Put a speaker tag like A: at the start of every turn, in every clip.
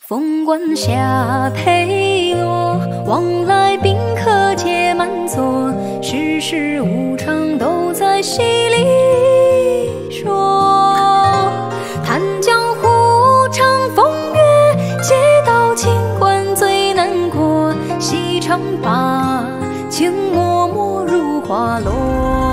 A: 凤冠霞帔落，往来宾客皆满座，世事无常都在戏里说。谈江湖长风月，借刀清官最难过。细唱罢，情脉脉如花落。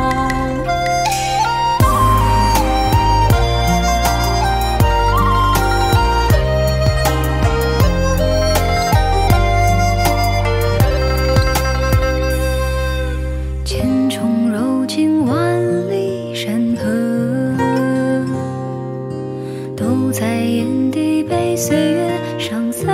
A: 千重柔情万里山河，都在眼底被岁月上色。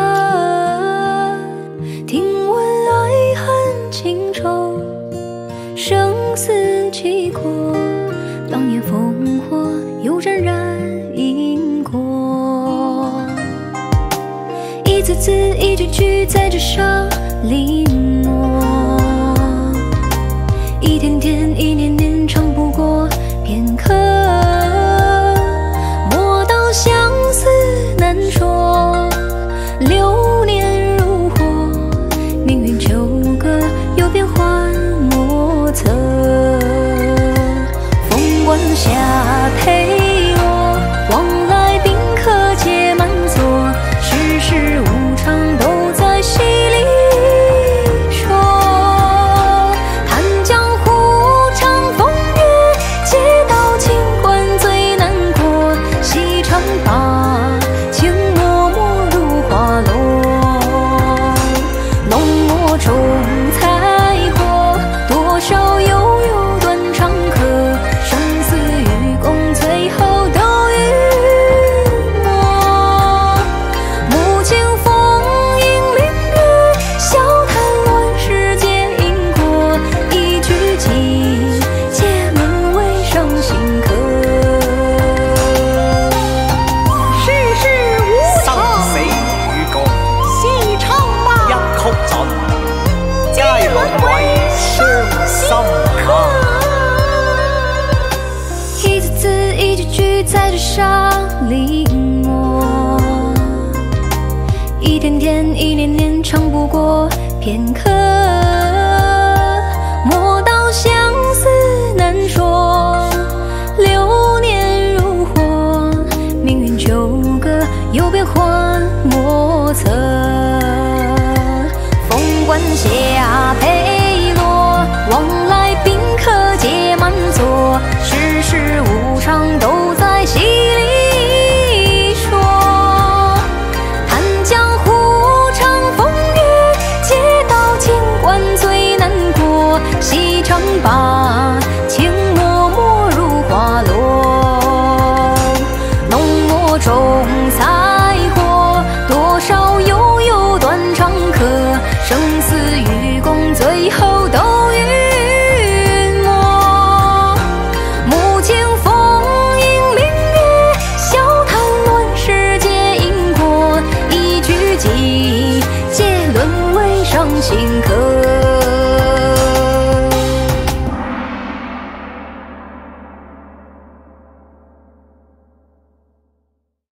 A: 听闻爱恨情仇，生死契阔，当年烽火又冉冉因果。一字字一句句在纸上临摹，一天天一年年长不过片刻。莫道相思难说，流年如火，命运纠葛有变幻莫测。凤冠霞帔落，往来宾客皆满座，世事无常都在戏里说。谈江湖长风月，借刀清官最难过。细唱罢，情脉脉如花落。浓墨重彩过，多少悠悠断肠客。生死与共，最后都与我。母亲风影明月，笑谈乱世皆因果。一句寄，皆沦为伤心客。
B: 世事无常，
C: 生死與共，
B: 细唱罢，
C: 一曲盡，皆淪為傷心客。
A: 一字字一句句在纸上临摹，一天天一年年长不过片刻。莫道相思难说，流年如火，命运纠葛有变幻莫测。凤冠霞帔落，往来宾客皆满座，世事无常都在戏里说。谈江湖长风月，借刀清官最难过。细唱罢，情脉脉如花落。浓墨重彩过，多少悠悠断肠客。生死与共，最后都与我。母亲风影明月，笑谈乱世皆因果。一句寄，皆沦为伤心客。